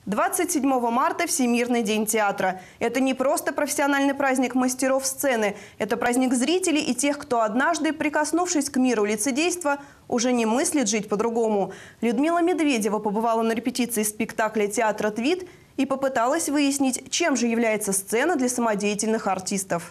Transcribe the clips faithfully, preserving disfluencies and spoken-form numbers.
двадцать седьмого марта – Всемирный день театра. Это не просто профессиональный праздник мастеров сцены. Это праздник зрителей и тех, кто однажды, прикоснувшись к миру лицедейства, уже не мыслит жить по-другому. Людмила Медведева побывала на репетиции спектакля театра «Твит» и попыталась выяснить, чем же является сцена для самодеятельных артистов.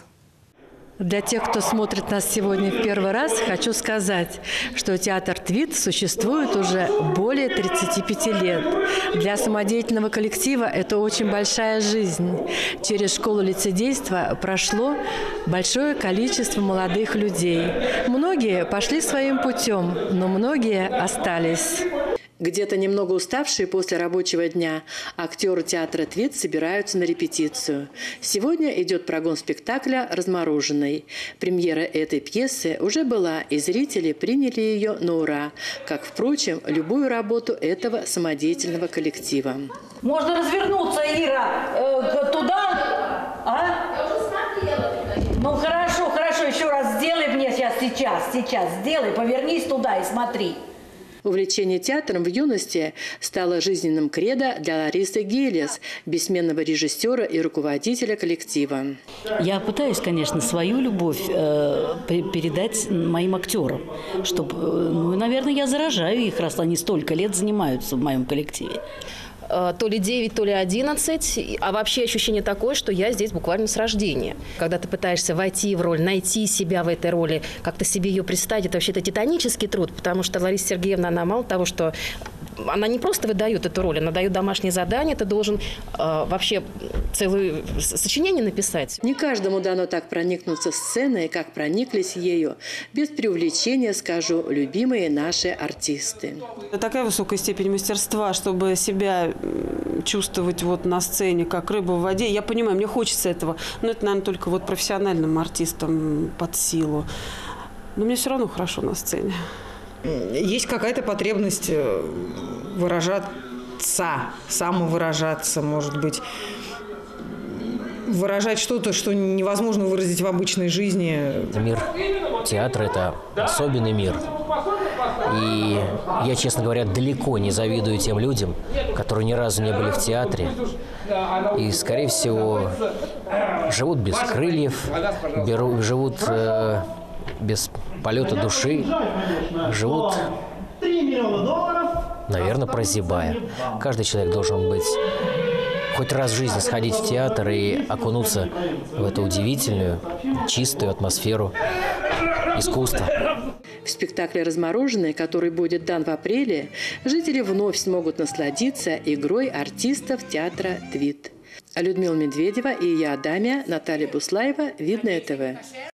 Для тех, кто смотрит нас сегодня в первый раз, хочу сказать, что театр «Твит» существует уже более тридцати пяти лет. Для самодеятельного коллектива это очень большая жизнь. Через школу лицедейства прошло большое количество молодых людей. Многие пошли своим путем, но многие остались. Где-то немного уставшие после рабочего дня актеры театра «Твит» собираются на репетицию. Сегодня идет прогон спектакля «Размороженный». Премьера этой пьесы уже была, и зрители приняли ее на ура, как, впрочем, любую работу этого самодеятельного коллектива. Можно развернуться, Ира, э, туда, а? Я уже смотрела. Ну хорошо, хорошо, еще раз сделай мне сейчас, сейчас, сейчас, сделай, повернись туда и смотри. Увлечение театром в юности стало жизненным кредо для Ларисы Гелес, бессменного режиссера и руководителя коллектива. Я пытаюсь, конечно, свою любовь э, передать моим актерам, чтобы, ну, наверное, я заражаю их, раз они столько лет занимаются в моем коллективе. То ли девять, то ли одиннадцать, а вообще ощущение такое, что я здесь буквально с рождения. Когда ты пытаешься войти в роль, найти себя в этой роли, как-то себе ее представить, это вообще-то титанический труд, потому что Лариса Сергеевна, она мало того, что она не просто выдает эту роль, она дает домашнее задание, ты должен э, вообще целое сочинение написать. Не каждому дано так проникнуться сценой, как прониклись ею. Без преувеличения скажу, любимые наши артисты. Такая высокая степень мастерства, чтобы себя чувствовать вот на сцене, как рыба в воде. Я понимаю, мне хочется этого, но это, наверное, только вот профессиональным артистам под силу. Но мне все равно хорошо на сцене. Есть какая-то потребность выражаться, самовыражаться, может быть, выражать что-то, что невозможно выразить в обычной жизни. Мир театра – это особенный мир. И я, честно говоря, далеко не завидую тем людям, которые ни разу не были в театре. И, скорее всего, живут без крыльев, беру, живут э, без полета души, живут, наверное, прозябая. Каждый человек должен быть хоть раз в жизни сходить в театр и окунуться в эту удивительную, чистую атмосферу искусства. В спектакле «Размороженный», который будет дан в апреле, жители вновь смогут насладиться игрой артистов театра «Твит». Людмила Медведева и я, Дамия, Наталья Буслаева, Видное ТВ.